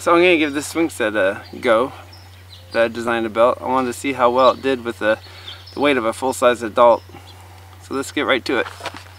So I'm going to give this swing set a go that I designed a belt. I wanted to see how well it did with the weight of a full-size adult. So let's get right to it.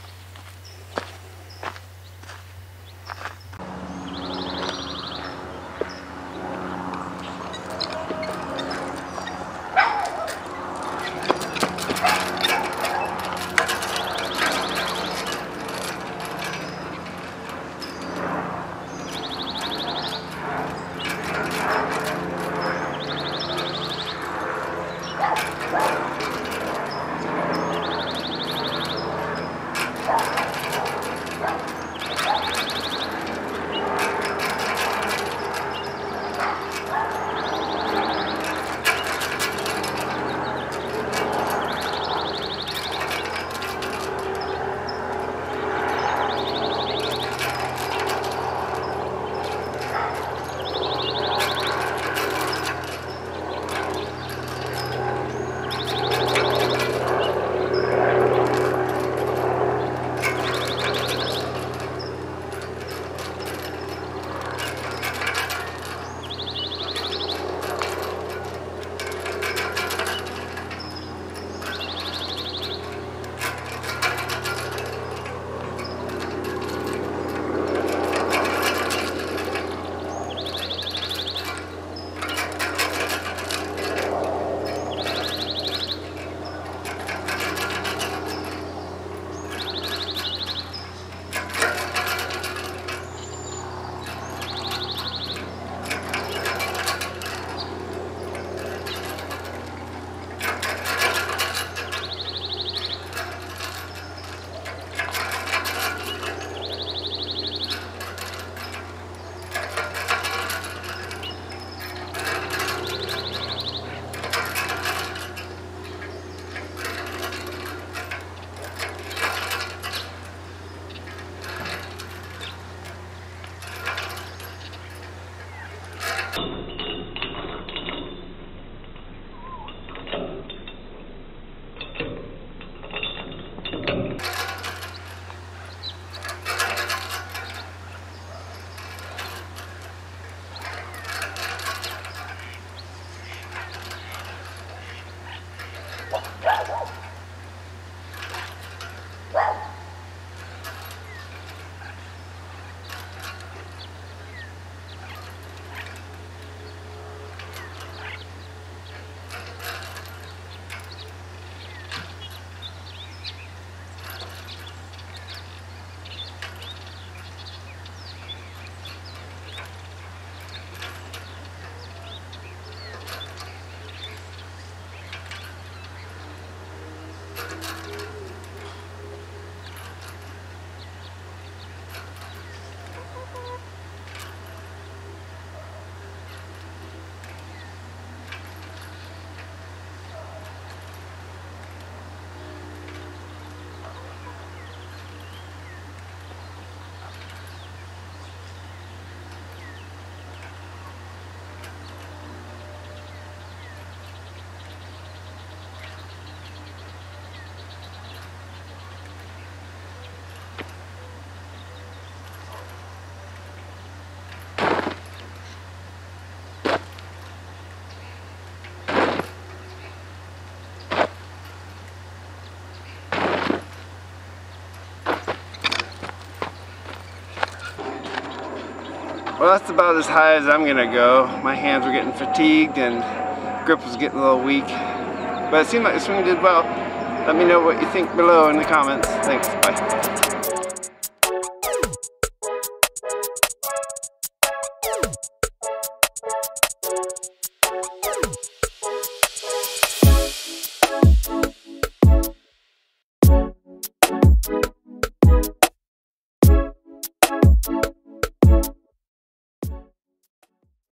Well, that's about as high as I'm gonna go. My hands were getting fatigued and grip was getting a little weak. But it seemed like the swing did well. Let me know what you think below in the comments. Thanks, bye.